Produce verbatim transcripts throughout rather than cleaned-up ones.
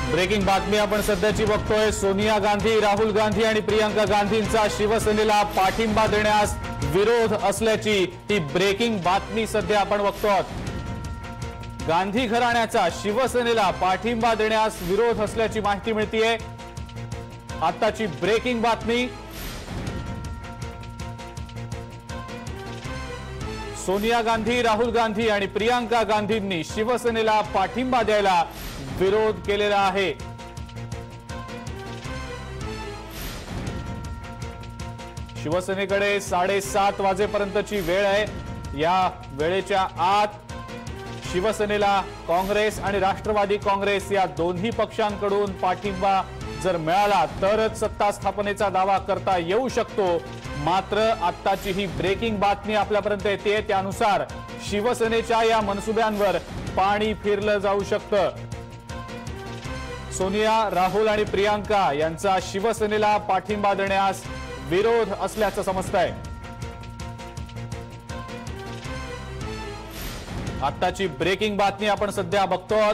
Breaking बातमी आपण सध्याची बघतोय। सोनिया गांधी, राहुल गांधी आणि प्रियंका गांधींचा शिवसेनेला पाठिंबा देण्यास विरोध असल्याची ही ब्रेकिंग बातमी सध्या आपण बघतोय। गांधी घराण्याचा शिवसेनेला पाठिंबा देण्यास विरोध असल्याची माहिती मिळतेय। आताची ब्रेकिंग बातमी। सोनिया गांधी, राहुल गांधी आणि प्रियंका गांधींनी शिवसेनेला पाठिंबा द्यायला विरोध केलेला आहे। शिवसेनेकडे साडेसात वाजेपर्यंतची वेळ आहे। या वेळेच्या आत शिवसेनेला काँग्रेस आणि राष्ट्रवादी काँग्रेस या दोन्ही पक्षांकडून पाठिंबा जर मिळाला तरच सत्ता स्थापनेचा दावा करता येऊ शकतो। मात्र आत्ताची ही ब्रेकिंग बातमी आपल्यापर्यंत येते, त्यानुसार शिवसेनेच्या या मनसुब्यांवर पाणी फिरलं जाऊ शकतं। सोनिया, राहुल आणि प्रियंका यांचा शिवसेनेला पाठिंबा देण्यास विरोध असल्याचं समजतंय। आत्ताची ब्रेकिंग बातमी आपण सध्या बघतोय।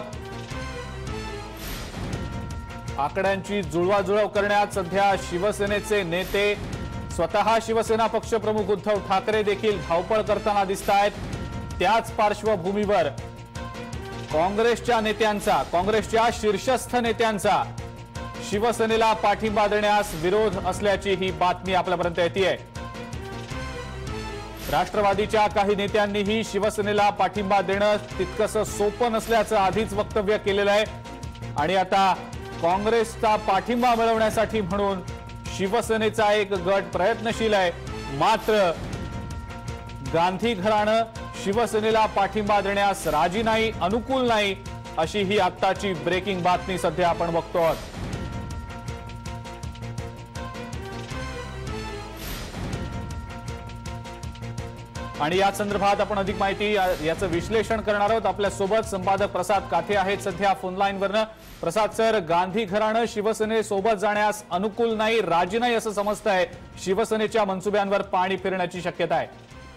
आकड्यांची जुळवाजुळव करण्यात सध्या शिवसेनेचे नेते, स्वतः शिवसेना पक्षप्रमुख उद्धव ठाकरे देखील धावपळ करताना दिसतायत। त्याच पार्श्वभूमीवर काँग्रेसच्या नेत्यांचा, काँग्रेसच्या शीर्षस्थ नेत्यांचा शिवसेनेला पाठिंबा देण्यास विरोध असल्याची ही बातमी आपल्यापर्यंत येतेय। राष्ट्रवादीच्या काही नेत्यांनीही शिवसेनेला पाठिंबा देणं तितकंसं सोपं नसल्याचं आधीच वक्तव्य केलेलं आहे आणि आता काँग्रेसचा पाठिंबा मिळवण्यासाठी म्हणून शिवसेनेचा एक गट प्रयत्नशील आहे। मात्र गांधी घराणं शिवसेनेला पाठिंबा देण्यास राजी नाही, अनुकूल नाही, अशी ही आत्ताची ब्रेकिंग बातमी सध्या आपण बघतोय। आणि या संदर्भात आपण अधिक माहिती, याचं विश्लेषण करणार आहोत। आपल्या सोबत संपादक प्रसाद काथे आहेत सध्या फोन लाईन वरनं। प्रसाद सर, गांधी घराणं शिवसेनेसोबत जाण्यास अनुकूल नाही, राजी नाही असं समजतंय। शिवसेनेच्या मनसुब्यांवर पाणी फिरण्याची शक्यता आहे।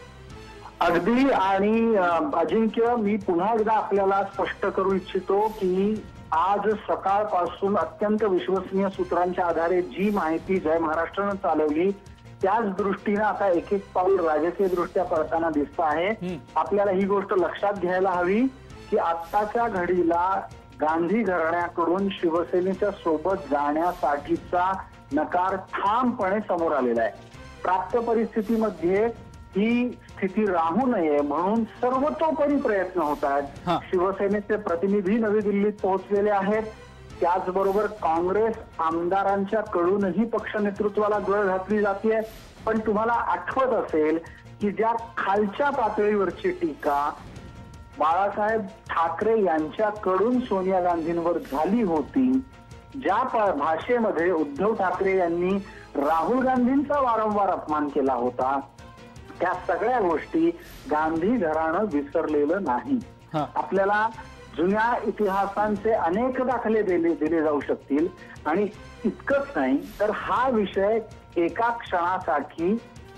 अगदी। आणि अजिंक्य, मी पुन्हा एकदा आपल्याला स्पष्ट करू इच्छितो की आज सकाळपासून अत्यंत विश्वसनीय सूत्रांच्या आधारे जी माहिती जय महाराष्ट्रानं चालवली त्याच दृष्टीने आता एक एक पाऊल राजकीय दृष्ट्या पडताना दिसत आहे। आपल्याला ही गोष्ट लक्षात घ्यायला हवी की आत्ताच्या घडीला गांधी घराण्याकडून शिवसेनेच्या सोबत जाण्यासाठीचा नकार ठामपणे समोर आलेला आहे। प्राप्त परिस्थितीमध्ये ही स्थिती राहू नये म्हणून सर्वतोपरी प्रयत्न होत आहेत। शिवसेनेचे प्रतिनिधी नवी दिल्लीत पोहोचलेले आहेत। त्याचबरोबर काँग्रेस आमदारांच्या कडूनही पक्ष नेतृत्वाला गळ घातली जाते। पण तुम्हाला आठवत असेल की ज्या खालच्या पातळीवरची टीका बाळासाहेब ठाकरे यांच्याकडून सोनिया गांधींवर झाली होती, ज्या भाषेमध्ये उद्धव ठाकरे यांनी राहुल गांधींचा वारंवार अपमान केला होता, त्या सगळ्या गोष्टी गांधी घराणं विसरलेलं नाही। आपल्याला जुन्या इतिहासांचे अनेक दाखले दिले दिले जाऊ शकतील आणि इतकंच नाही तर हा विषय एका क्षणासाठी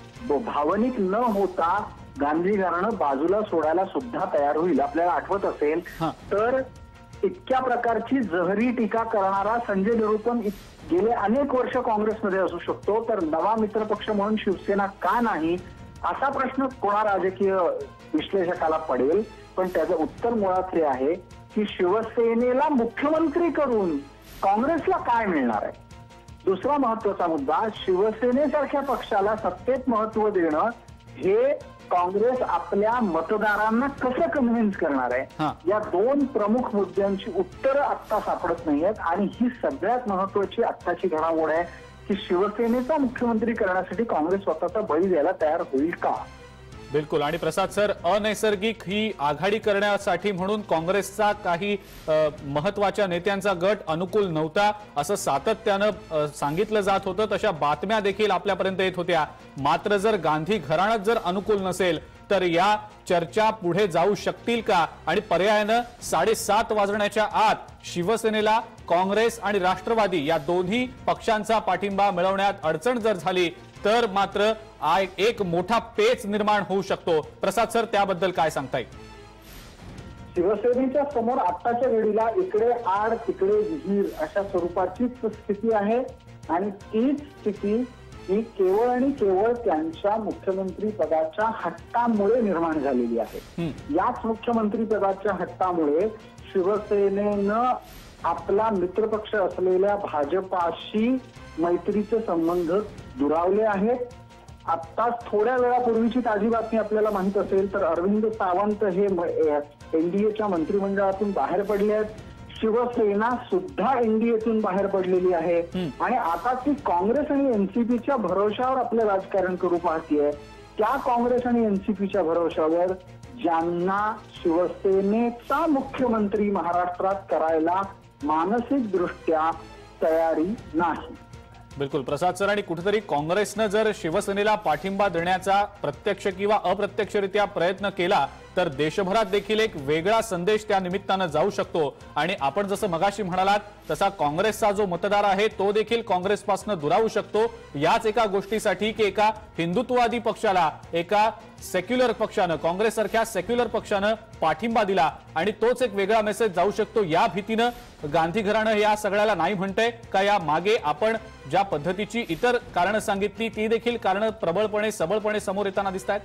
भावनिक न होता गांधी घराणं बाजूला सोडायला सुद्धा तयार होईल। आपल्याला आठवत असेल तर इतक्या प्रकारची जहरी टीका करणारा संजय निरुपम गेले अनेक वर्ष काँग्रेसमध्ये असू शकतो, तर नवा मित्रपक्ष म्हणून शिवसेना का नाही असा प्रश्न कोणा राजकीय विश्लेषकाला पडेल। पण त्याचं उत्तर मुळात हे आहे की शिवसेनेला मुख्यमंत्री करून काँग्रेसला काय मिळणार आहे। दुसरा महत्वाचा मुद्दा, शिवसेनेसारख्या पक्षाला सत्तेत महत्व देणं हे काँग्रेस आपल्या मतदारांना कसं कन्व्हिन्स करणार आहे, या दोन प्रमुख मुद्द्यांची उत्तरं आत्ता सापडत नाहीयेत। आणि ही सगळ्यात महत्वाची आत्ताची घडामोड आहे की शिवसेनेचा मुख्यमंत्री करण्यासाठी काँग्रेस स्वतःचा बळी द्यायला तयार होईल का। बिलकुल। आणि प्रसाद सर, अनैसर्गिक ही आघाडी करण्यासाठी म्हणून काँग्रेसचा काही महत्वाच्या नेत्यांचा गट अनुकूल नव्हता असं सातत्यानं सांगितलं जात होतं, तशा बातम्या देखील आपल्यापर्यंत येत होत्या। मात्र जर गांधी घराणं जर अनुकूल नसेल तर या चर्चा पुढे जाऊ शकतील का? आणि पर्यायानं साडेसात वाजण्याच्या आत शिवसेनेला काँग्रेस आणि राष्ट्रवादी या दोन्ही पक्षांचा पाठिंबा मिळवण्यात अडचण जर झाली तर मात्र एक मोठा पेच निर्माण होऊ शकतो। प्रसाद सर, त्याबद्दल काय सांगता येईल? शिवसेनेच्या समोर आत्ताच्या घडीला इकडे आड तिकडे विहीर अशा स्वरूपाचीच स्थिती आहे आणि तीच स्थिती ही केवळ आणि केवळ त्यांच्या मुख्यमंत्री पदाच्या हट्टामुळे निर्माण झालेली आहे. याच मुख्यमंत्री पदाच्या हट्टामुळे शिवसेनेनं आपला मित्रपक्ष असलेल्या भाजपाशी मैत्रीचे संबंध दुरावले आहेत. आत्ताच थोड्या वेळापूर्वीची ताजी बातमी आपल्याला माहित असेल तर अरविंद सावंत हे एनडीएच्या मंत्रिमंडळातून बाहेर पडले आहेत. शिवसेना सुद्धा एनडीएतून बाहेर पडलेली आहे आणि आता ती काँग्रेस आणि एनसीपीच्या भरोशावर आपलं राजकारण करू पाहतीये. त्या काँग्रेस आणि एनसीपीच्या भरोशावर ज्यांना शिवसेनेचा मुख्यमंत्री महाराष्ट्रात करायला मानसिक दृष्ट्या तयारी नाही. बिलकुल प्रसाद सर, आणि कुठेतरी काँग्रेसनं जर शिवसेनेला पाठिंबा देण्याचा प्रत्यक्ष किंवा अप्रत्यक्षरित्या प्रयत्न केला तर देशभरात देखील एक वेगळा संदेश त्या निमित्तानं जाऊ शकतो. आणि आपण जसं मगाशी म्हणालात तसा काँग्रेसचा जो मतदार आहे तो देखील काँग्रेसपासून दुरावू शकतो. याच एका गोष्टीसाठी की एका हिंदुत्ववादी पक्षाला एका सेक्युलर पक्षानं, काँग्रेससारख्या सेक्युलर पक्षानं पाठिंबा दिला आणि तोच एक वेगळा मेसेज जाऊ शकतो. या भीतीनं गांधी घराणं या सगळ्याला नाही म्हणतंय का? या मागे आपण ज्या पद्धतीची इतर कारणं सांगितली ती देखील कारणं प्रबळपणे सबळपणे समोर येताना दिसत आहेत?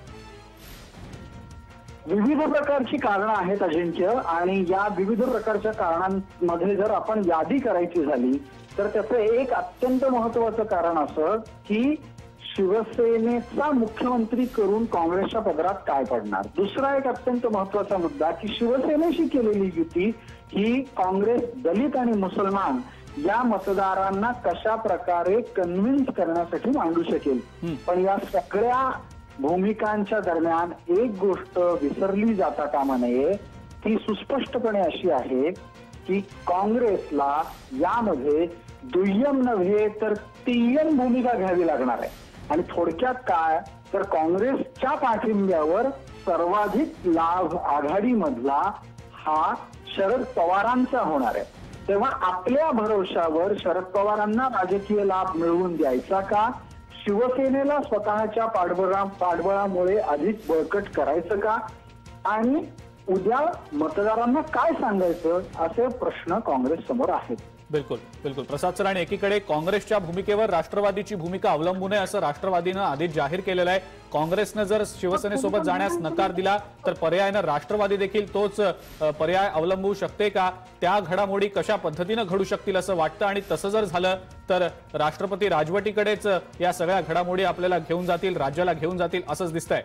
विविध प्रकारची कारणं आहेत अजिंक्य, आणि या विविध प्रकारच्या कारणांमध्ये जर आपण यादी करायची झाली तर त्याचं एक अत्यंत महत्वाचं कारण असं की शिवसेनेचा मुख्यमंत्री करून काँग्रेसच्या पदरात काय पडणार. दुसरा एक अत्यंत महत्वाचा मुद्दा की शिवसेनेशी केलेली युती ही काँग्रेस दलित आणि मुसलमान या मतदारांना कशा प्रकारे कन्व्हिन्स करण्यासाठी मांडू शकेल. पण या सगळ्या भूमिकांच्या दरम्यान एक गोष्ट विसरली जाता कामा नये, ती सुस्पष्टपणे अशी आहे की काँग्रेसला यामध्ये दुय्यम नव्हे तर तिय्यम भूमिका घ्यावी लागणार आहे. आणि थोडक्यात काय तर काँग्रेसच्या पाठिंब्यावर सर्वाधिक लाभ आघाडीमधला हा शरद पवारांचा होणार आहे. तेव्हा आपल्या भरोशावर शरद पवारांना राजकीय लाभ मिळवून द्यायचा का, शिवसेनेला स्वतःच्या पाठबळा पाठबळामुळे अधिक बळकट करायचं का, आणि उद्या मतदारांना काय सांगायचं असे प्रश्न काँग्रेस समोर आहेत. बिलकुल बिलकुल प्रसाद सर, आणि एकीकडे काँग्रेसच्या भूमिकेवर राष्ट्रवादीची भूमिका अवलंबून आहे असं राष्ट्रवादीनं आधीच जाहीर केलेलं आहे. काँग्रेसनं जर शिवसेनेसोबत जाण्यास नकार दिला तर पर्यायानं राष्ट्रवादी देखील तोच पर्याय अवलंबू शकते का? त्या घडामोडी कशा पद्धतीनं घडू शकतील असं वाटतं, आणि तसं जर झालं तर राष्ट्रपती राजवटीकडेच या सगळ्या घडामोडी आपल्याला घेऊन जातील, राज्याला घेऊन जातील असंच दिसतंय.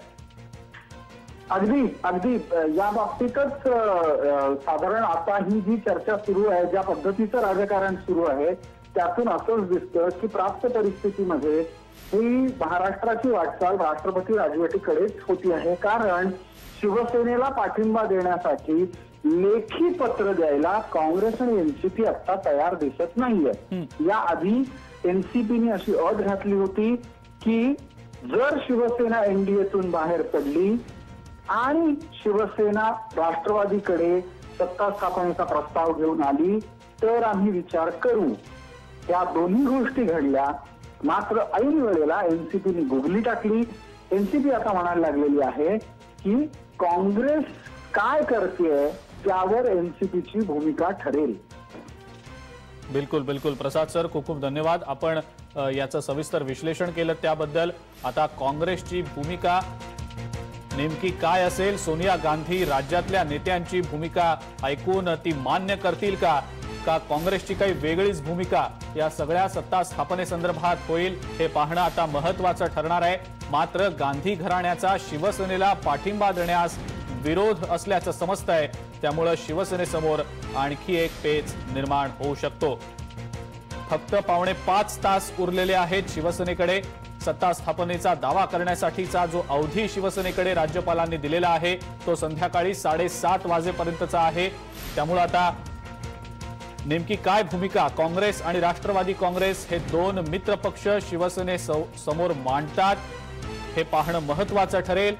अगदी अगदी या बाबतीतच साधारण आता ही जी चर्चा सुरू आहे, ज्या पद्धतीचं राजकारण सुरू आहे त्यातून असंच दिसतं की प्राप्त परिस्थितीमध्ये ही महाराष्ट्राची वाटचाल राष्ट्रपती राजवटीकडेच होती आहे. कारण शिवसेनेला पाठिंबा देण्यासाठी लेखी पत्र द्यायला काँग्रेस आणि एनसीपी आता तयार दिसत नाहीये. याआधी एनसीपीने अशी अट घातली होती की जर शिवसेना एनडीएतून बाहेर पडली आणि शिवसेना राष्ट्रवादीकडे सत्ता स्थापनेचा प्रस्ताव घेऊन आली तर आम्ही विचार करू. त्या दोन्ही गोष्टी घडल्या, मात्र ऐन वेळेला एनसीपीने गुगली टाकली. एनसीपी आता म्हणायला लागलेली आहे की काँग्रेस काय करते त्यावर एनसीपीची भूमिका ठरेल. बिलकुल बिलकुल प्रसाद सर, खूप खूप धन्यवाद. आपण याचं सविस्तर विश्लेषण केलं त्याबद्दल. आता काँग्रेसची भूमिका नेमकी काय असेल, सोनिया गांधी राज्यातल्या नेत्यांची भूमिका ऐकून ती मान्य करतील का, का काँग्रेसची काही वेगळीच भूमिका या सगळ्या सत्ता स्थापनेसंदर्भात होईल हे पाहणं आता महत्त्वाचं ठरणार आहे. मात्र गांधी घराण्याचा शिवसेनेला पाठिंबा देण्यास विरोध असल्याचं समजतंय, त्यामुळे शिवसेनेसमोर आणखी एक पेच निर्माण होऊ शकतो. फक्त पावणे पाच तास उरलेले आहेत शिवसेनेकडे. सत्ता स्थापनेचा दावा करण्यासाठीचा जो अवधी शिवसेनेकडे राज्यपालांनी दिलेला आहे तो संध्याकाळी साडेसात वाजेपर्यंतचा आहे. त्यामुळे आता नेमकी काय भूमिका काँग्रेस आणि राष्ट्रवादी काँग्रेस हे दोन मित्र पक्ष शिवसेने समोर मांडतात हे पाहणं महत्त्वाचं ठरेल.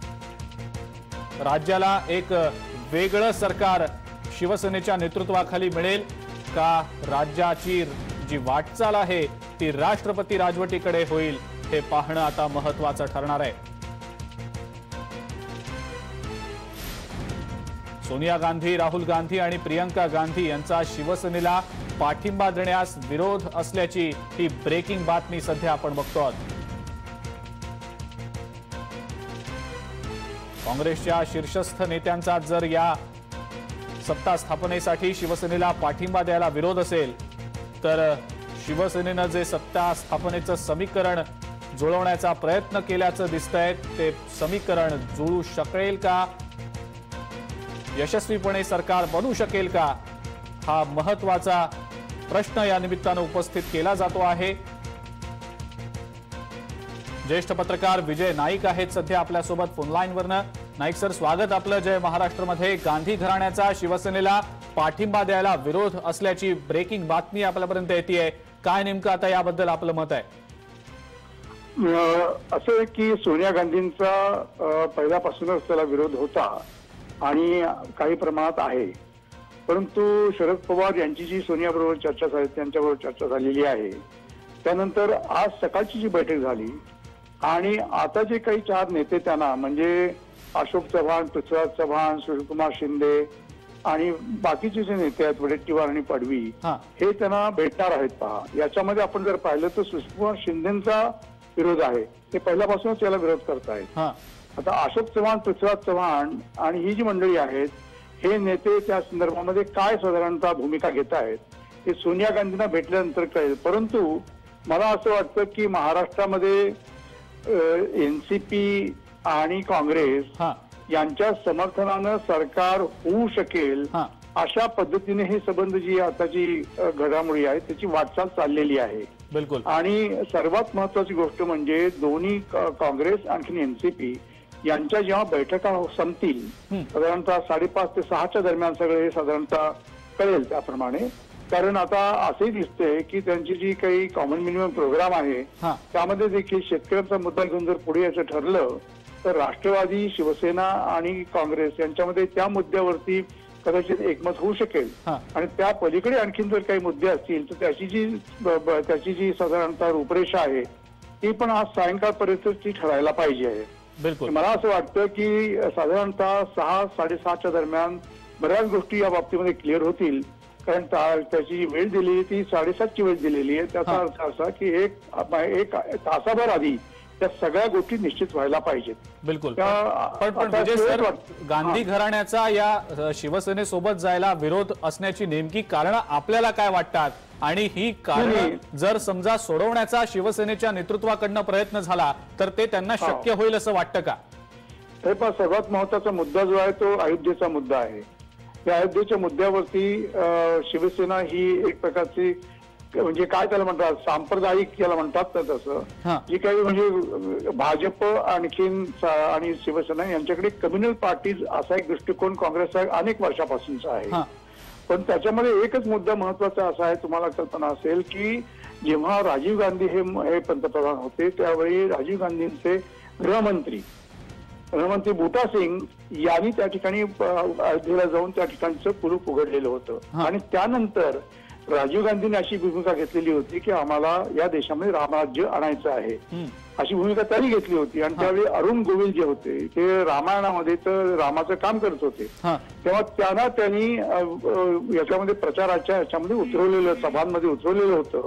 राज्याला एक वेगळं सरकार शिवसेनेच्या नेतृत्वाखाली मिळेल का, राज्याची जी वाटचाल आहे ती राष्ट्रपती राजवटीकडे होईल हे पाहणं आता महत्त्वाचं ठरणार आहे. सोनिया गांधी, राहुल गांधी आणि प्रियंका गांधी यांचा शिवसेनेला पाठिंबा देण्यास विरोध असल्याची ही ब्रेकिंग बातमी सध्या आपण बघतोय। काँग्रेसच्या शीर्षस्थ नेत्यांचा जर या सत्ता स्थापनेसाठी शिवसेनेला पाठिंबा द्यायला विरोध असेल तर शिवसेनेनं जे सत्ता स्थापनेचं समीकरण जुळवण्याचा प्रयत्न केल्याचं दिसतंय ते समीकरण जुळू शकेल का, यशस्वीपणे सरकार बनू शकेल का, हा महत्वाचा प्रश्न या निमित्तानं उपस्थित केला जातो आहे। ज्येष्ठ पत्रकार विजय नाईक आहेत सध्या आपल्यासोबत फोन लाईनवरनं। नाईक सर, स्वागत आपलं जय महाराष्ट्रमध्ये। गांधी घराण्याचा शिवसेनेला पाठिंबा द्यायला विरोध असल्याची ब्रेकिंग बातमी आपल्यापर्यंत येतेय, काय नेमकं आता याबद्दल आपलं मत आहे? असं आहे की सोनिया गांधींचा पहिल्यापासूनच त्याला विरोध होता आणि काही प्रमाणात आहे, परंतु शरद पवार यांची जी सोनिया बरोबर चर्चा झाली, त्यांच्याबरोबर चर्चा झालेली आहे, त्यानंतर आज सकाळची जी बैठक झाली आणि आता जे काही चार नेते त्यांना म्हणजे अशोक चव्हाण, पृथ्वीराज चव्हाण, सुशीलकुमार शिंदे आणि बाकीचे जे नेते आहेत वडेट्टीवार आणि पडवी, हे त्यांना भेटणार आहेत पहा। याच्यामध्ये आपण जर पाहिलं तर सुशीलकुमार शिंदेचा विरोध आहे, ते पहिल्यापासूनच याला विरोध करतायत। आता अशोक चव्हाण, पृथ्वीराज चव्हाण आणि ही जी मंडळी आहेत, हे नेते त्या संदर्भामध्ये काय साधारणतः भूमिका घेत आहेत हे सोनिया गांधींना भेटल्यानंतर कळेल। परंतु मला असं वाटतं की महाराष्ट्रामध्ये एनसीपी आणि काँग्रेस यांच्या समर्थनानं सरकार होऊ शकेल अशा पद्धतीने हे संबंध जी आताची घडामोडी आहे त्याची वाटचाल चाललेली आहे। बिलकुल। आणि सर्वात महत्वाची गोष्ट म्हणजे दोन्ही काँग्रेस आणखी एनसीपी यांच्या जेव्हा बैठका संपतील साधारणतः साडेपाच ते सहाच्या दरम्यान सगळे साधारणतः कळेल त्याप्रमाणे, कारण आता असंही दिसतंय की त्यांची जी काही कॉमन मिनिमम प्रोग्राम आहे त्यामध्ये देखील शेतकऱ्यांचा मुद्दा घेऊन जर पुढे यायचं ठरलं तर राष्ट्रवादी, शिवसेना आणि काँग्रेस यांच्यामध्ये त्या मुद्द्यावरती कदाचित एकमत होऊ शकेल आणि त्या पलीकडे आणखीन जर काही मुद्दे असतील तर त्याची जी त्याची जी साधारणतः रूपरेषा आहे ती पण आज सायंकाळपर्यंत ती ठरायला पाहिजे आहे। बिलकुल। मला असं वाटतं की साधारणतः सहा साडेसहाच्या दरम्यान बऱ्याच गोष्टी या बाबतीमध्ये क्लिअर होतील, कारण त्याची वेळ दिलेली ती साडेसातची वेळ दिलेली आहे। त्याचा अर्थ असा की एक एक तासाभर आधी त्या सगळ्या गोष्टी निश्चित व्हायला पाहिजेत। बिलकुल। पण पण विजय सर, गांधी घराण्याचा या शिवसेनेसोबत जायला विरोध असण्याची नेमकी कारण आपल्याला काय वाटतात आणि ही कारण जर समजा सोडवण्याचा शिवसेनेच्या नेतृत्वाकडनं प्रयत्न झाला तर ते त्यांना शक्य होईल असं वाटतं का? हे पण सर्वात महत्वाचा मुद्दा जो आहे तो अयोध्येचा मुद्दा आहे। या अयोध्येच्या मुद्द्यावरती शिवसेना ही एक प्रकारची म्हणजे काय त्याला म्हणतात सांप्रदायिक याला म्हणतात ना तसं जी काही म्हणजे भाजप आणखीन आणि शिवसेना यांच्याकडे कम्युनल पार्टीज असा एक दृष्टिकोन काँग्रेसचा अनेक वर्षापासूनचा आहे। पण त्याच्यामध्ये एकच मुद्दा महत्वाचा असा आहे, तुम्हाला कल्पना असेल की जेव्हा राजीव गांधी हे पंतप्रधान होते त्यावेळी राजीव गांधींचे गृहमंत्री गृहमंत्री बूटा सिंग यांनी त्या ठिकाणी अयोध्येला जाऊन त्या ठिकाणचं कुलूप उघडलेलं होतं आणि त्यानंतर राजीव गांधींनी अशी भूमिका घेतलेली होती की आम्हाला या देशामध्ये रामराज्य आणायचं आहे, अशी भूमिका त्यांनी घेतली होती। आणि त्यावेळी अरुण गोविल जे होते ते रामायणामध्ये तर रामाचं काम करत होते, तेव्हा त्यांना त्यांनी याच्यामध्ये प्रचाराच्या याच्यामध्ये उतरवलेलं, सभांमध्ये उतरवलेलं होतं।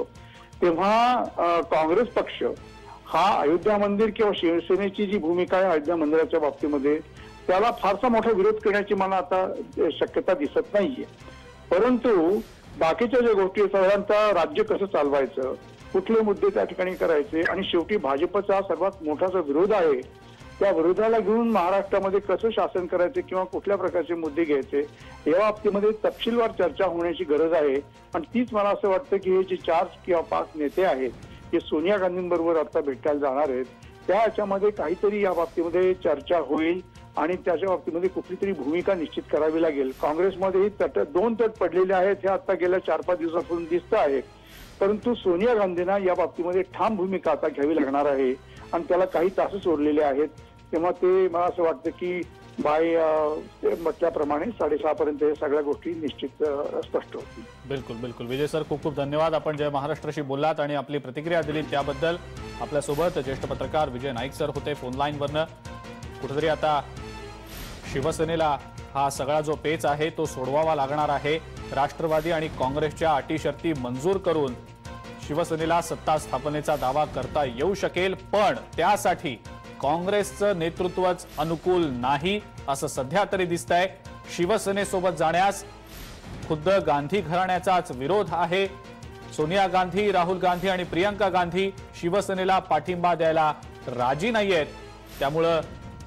तेव्हा काँग्रेस पक्ष हा अयोध्या मंदिर किंवा शिवसेनेची जी भूमिका आहे अयोध्या मंदिराच्या बाबतीमध्ये त्याला फारसा मोठा विरोध करण्याची मला आता शक्यता दिसत नाहीये। परंतु बाकीच्या ज्या गोष्टी साधारणतः राज्य कसं चालवायचं, कुठले मुद्दे त्या ठिकाणी करायचे आणि शेवटी भाजपचा सर्वात मोठा जो विरोध आहे त्या विरोधाला घेऊन महाराष्ट्रामध्ये कसं शासन करायचे किंवा कुठल्या प्रकारचे मुद्दे घ्यायचे या बाबतीमध्ये तपशीलवार चर्चा होण्याची गरज आहे। आणि तीच मला असं वाटतं की हे जे चार किंवा पाच नेते आहेत जे सोनिया गांधींबरोबर आता भेटायला जाणार आहेत त्या याच्यामध्ये काहीतरी या बाबतीमध्ये चर्चा होईल आणि त्याच्या बाबतीमध्ये कुठली तरी भूमिका निश्चित करावी लागेल। काँग्रेसमध्येही तट दोन तट पडलेले आहेत हे आता गेल्या चार पाच दिवसापासून दिसत आहे, परंतु सोनिया गांधींना या बाबतीमध्ये ठाम भूमिका आता घ्यावी लागणार आहे आणि त्याला काही तासच उरलेले आहेत। तेव्हा ते मला असं वाटतं की बाय म्हटल्याप्रमाणे साडेसहा पर्यंत हे सगळ्या गोष्टी निश्चित स्पष्ट होतील। बिलकुल बिलकुल। विजय सर, खूप खूप धन्यवाद, आपण जय महाराष्ट्राशी बोललात आणि आपली प्रतिक्रिया दिली त्याबद्दल। आपल्यासोबत ज्येष्ठ पत्रकार विजय नाईक सर होते फोन लाईनवरनं। कुठेतरी आता शिवसेनेला हा सगळा जो पेच आहे तो सोडवावा लागणार आहे। राष्ट्रवादी आणि काँग्रेसच्या अटी शर्ती मंजूर करून शिवसेनेला सत्ता स्थापनेचा दावा करता येऊ शकेल, पण त्यासाठी काँग्रेसचं नेतृत्वच अनुकूल नाही असं सध्या तरी दिसतंय। शिवसेनेसोबत जाण्यास खुद्द गांधी घराण्याचाच विरोध आहे। सोनिया गांधी, राहुल गांधी आणि प्रियंका गांधी शिवसेनेला पाठिंबा द्यायला राजी नाहीयेत। त्यामुळे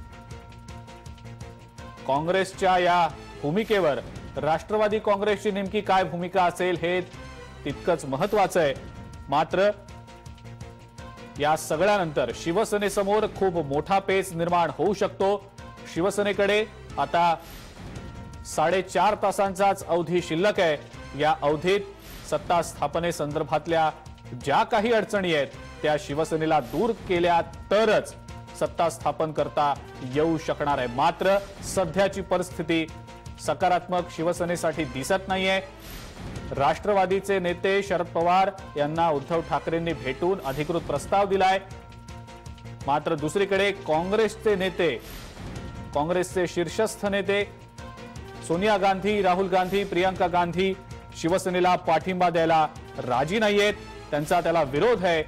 काँग्रेसच्या या भूमिकेवर राष्ट्रवादी काँग्रेसची नेमकी काय भूमिका असेल हे तितकंच महत्त्वाचं आहे। मात्र या सगळ्यानंतर शिवसेनेसमोर खूप मोठा पेच निर्माण होऊ शकतो। शिवसेनेकडे आता साडेचार तासांचाच अवधी शिल्लक आहे। या अवधीत सत्ता स्थापनेसंदर्भातल्या ज्या काही अडचणी आहेत त्या शिवसेनेला दूर केल्या तरच सत्ता स्थापन करता येऊ शकणार आहे। मात्र सध्याची परिस्थिती सकारात्मक शिवसेनेसाठी दिसत नाहीये। राष्ट्रवादीचे नेते शरद पवार यांना उद्धव ठाकरेंनी भेटून अधिकृत प्रस्ताव दिलाय। मात्र दुसरीकडे काँग्रेसचे नेते, काँग्रेसचे शीर्षस्थ नेते सोनिया गांधी, राहुल गांधी, प्रियंका गांधी शिवसेनेला पाठिंबा द्यायला राजी नाहीयेत। त्यांचा त्याला विरोध आहे।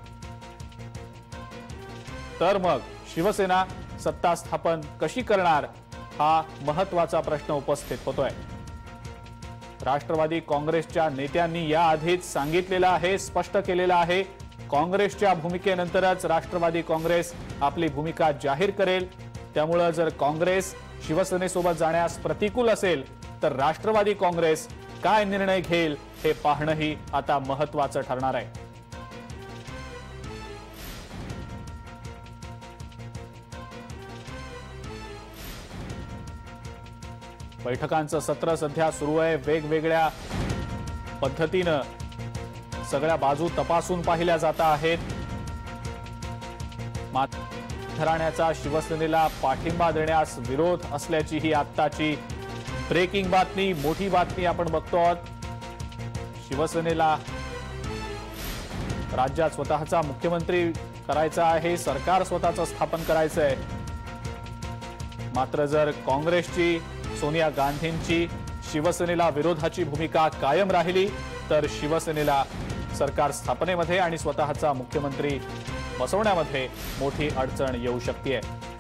तर मग शिवसेना सत्ता स्थापन कशी करणार हा महत्त्वाचा प्रश्न उपस्थित होतोय। राष्ट्रवादी काँग्रेसच्या नेत्यांनी याआधीच सांगितलेलं आहे, स्पष्ट केलेलं आहे, काँग्रेसच्या भूमिकेनंतरच राष्ट्रवादी काँग्रेस आपली भूमिका जाहीर करेल। त्यामुळे जर काँग्रेस शिवसेनेसोबत जाण्यास प्रतिकूल असेल तर राष्ट्रवादी काँग्रेस काय निर्णय घेईल हे पाहणंही आता महत्त्वाचं ठरणार आहे। बैठकांचं सत्र सध्या सुरू आहे। वेगवेगळ्या पद्धतीनं सगळ्या बाजू तपासून पाहिल्या जात आहेत। घराण्याचा शिवसेनेला पाठिंबा देण्यास विरोध असल्याची ही आत्ताची ब्रेकिंग बातमी, मोठी बातमी आपण बघतो आहोत। शिवसेनेला राज्यात स्वतःचा मुख्यमंत्री करायचा आहे, सरकार स्वतःचं स्थापन करायचं आहे। मात्र जर काँग्रेसची, सोनिया गांधींची शिवसेनेला विरोधाची भूमिका कायम राहिली तर शिवसेनेला सरकार स्थापनेमध्ये आणि स्वतःचा मुख्यमंत्री बसवण्यामध्ये मोठी अडचण येऊ शकते।